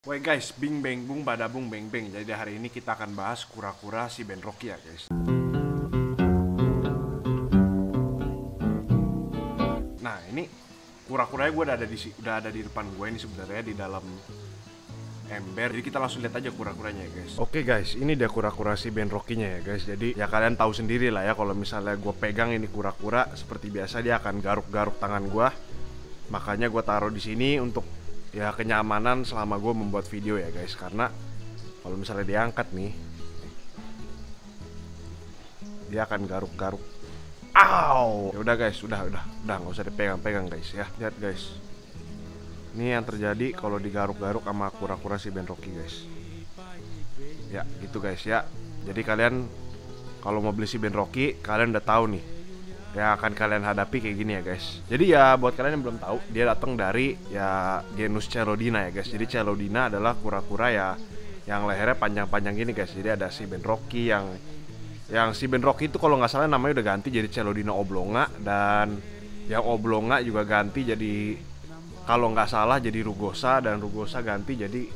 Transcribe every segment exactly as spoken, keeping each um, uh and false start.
Woi guys, bing beng bung bada bung beng beng. Jadi hari ini kita akan bahas kura-kura si Ben Rocky ya guys. Nah ini kura-kuranya gue udah ada di udah ada di depan gue ini sebenarnya di dalam ember. Jadi kita langsung lihat aja kura-kuranya ya guys. Oke guys, ini dia kura-kura si Ben Rocky-nya ya guys. Jadi ya kalian tahu sendiri lah ya kalau misalnya gue pegang ini kura-kura seperti biasa dia akan garuk-garuk tangan gue. Makanya gue taruh di sini untuk ya kenyamanan selama gue membuat video ya guys. Karena kalau misalnya diangkat nih, dia akan garuk-garuk. Aw, ya udah guys, udah udah udah nggak usah dipegang-pegang guys ya. Lihat guys, ini yang terjadi kalau digaruk-garuk sama kura-kura si Ben Rocky guys. Ya gitu guys ya. Jadi kalian kalau mau beli si Ben Rocky, kalian udah tahu nih ya akan kalian hadapi kayak gini ya guys. Jadi ya buat kalian yang belum tahu, dia datang dari ya genus Celodina ya guys. Jadi Celodina adalah kura-kura ya yang lehernya panjang-panjang gini guys. Jadi ada si Ben Rocky yang yang si Ben Rocky itu kalau nggak salah namanya udah ganti jadi Celodina oblonga, dan yang oblonga juga ganti jadi kalau nggak salah jadi rugosa, dan rugosa ganti jadi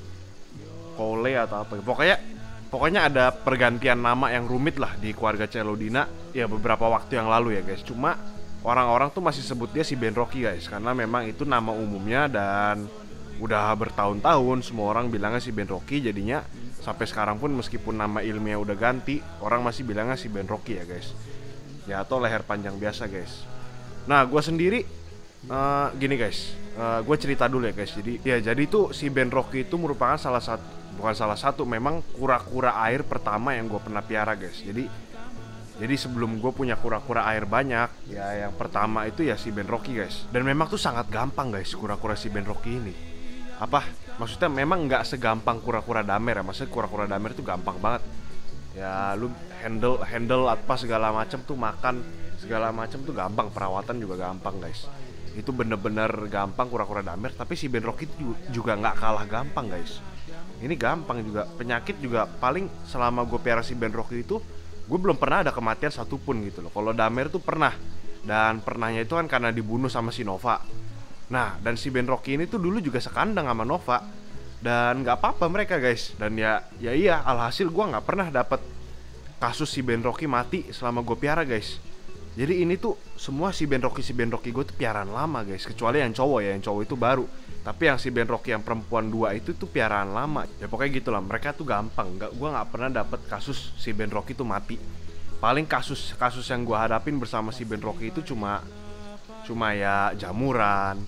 Cole atau apa. Pokoknya Pokoknya ada pergantian nama yang rumit lah di keluarga Celodina ya beberapa waktu yang lalu ya guys. Cuma orang-orang tuh masih sebut dia si Ben Rocky guys, karena memang itu nama umumnya dan udah bertahun-tahun semua orang bilangnya si Ben Rocky. Jadinya sampai sekarang pun meskipun nama ilmiah udah ganti, orang masih bilangnya si Ben Rocky ya guys. Ya atau leher panjang biasa guys. Nah gue sendiri uh, gini guys, uh, gue cerita dulu ya guys. Jadi ya jadi tuh si Ben Rocky itu merupakan salah satu bukan salah satu, memang kura-kura air pertama yang gue pernah piara guys. Jadi jadi sebelum gue punya kura-kura air banyak, ya yang pertama itu ya si Ben Rocky guys. Dan memang tuh sangat gampang guys kura-kura si Ben Rocky ini. Apa? Maksudnya memang nggak segampang kura-kura damer ya. Maksudnya kura-kura damer itu gampang banget. Ya lu handle handle apa segala macam tuh, makan segala macam tuh gampang, perawatan juga gampang guys. Itu bener-bener gampang kura-kura damer. Tapi si Ben Rocky itu juga nggak kalah gampang guys. Ini gampang juga, penyakit juga paling selama gue piara si Ben Rocky itu gue belum pernah ada kematian satupun gitu loh. Kalau damer tuh pernah, dan pernahnya itu kan karena dibunuh sama si Nova. Nah dan si Ben Rocky ini tuh dulu juga sekandang sama Nova, dan nggak apa-apa mereka guys. Dan ya ya iya alhasil gue nggak pernah dapet kasus si Ben Rocky mati selama gue piara guys. Jadi ini tuh semua si Ben Rocky si Ben Rocky gue tuh piaraan lama guys, kecuali yang cowok ya, yang cowok itu baru. Tapi yang si Ben Rocky yang perempuan dua itu tuh piaraan lama. Ya pokoknya gitulah, mereka tuh gampang. Nggak, gue nggak pernah dapet kasus si Ben Rocky tuh mati. Paling kasus kasus yang gue hadapin bersama si Ben Rocky itu cuma cuma ya jamuran.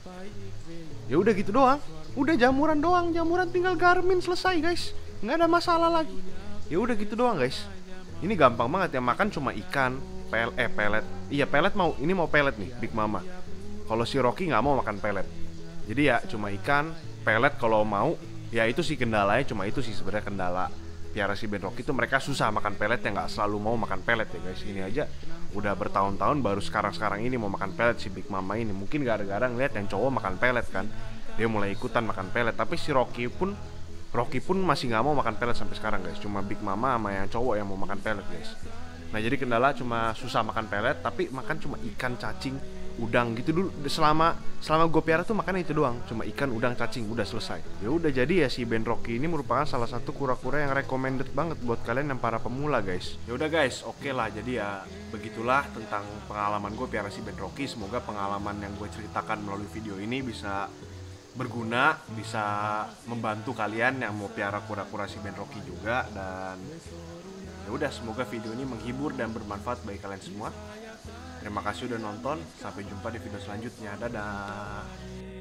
Ya udah gitu doang. Udah jamuran doang, jamuran tinggal Garmin selesai guys. Nggak ada masalah lagi. Ya udah gitu doang guys. Ini gampang banget ya, makan cuma ikan, pel eh pelet. Iya pelet mau, ini mau pelet nih Big Mama. Kalau si Rocky nggak mau makan pelet. Jadi ya cuma ikan, pelet kalau mau. Ya itu sih kendalanya, cuma itu sih sebenarnya kendala piara si Ben Rocky itu, mereka susah makan pelet, ya nggak selalu mau makan pelet ya guys. Ini aja udah bertahun-tahun baru sekarang-sekarang ini mau makan pelet si Big Mama ini. Mungkin gara-gara ngeliat yang cowok makan pelet kan, dia mulai ikutan makan pelet. Tapi si Rocky pun Rocky pun masih nggak mau makan pelet sampai sekarang guys. Cuma Big Mama sama yang cowok yang mau makan pelet guys. Nah jadi kendala cuma susah makan pelet, tapi makan cuma ikan, cacing, udang gitu dulu. Selama selama gue piara tuh makan itu doang, cuma ikan, udang, cacing, udah selesai. Ya udah, jadi ya si Ben Rocky ini merupakan salah satu kura-kura yang recommended banget buat kalian yang para pemula guys. Ya udah guys, oke okay lah. Jadi ya begitulah tentang pengalaman gue piara si Ben Rocky. Semoga pengalaman yang gue ceritakan melalui video ini bisa berguna, bisa membantu kalian yang mau piara kura-kura si Ben Rocky juga. Dan ya udah, semoga video ini menghibur dan bermanfaat bagi kalian semua. Terima kasih udah nonton, sampai jumpa di video selanjutnya. Dadah.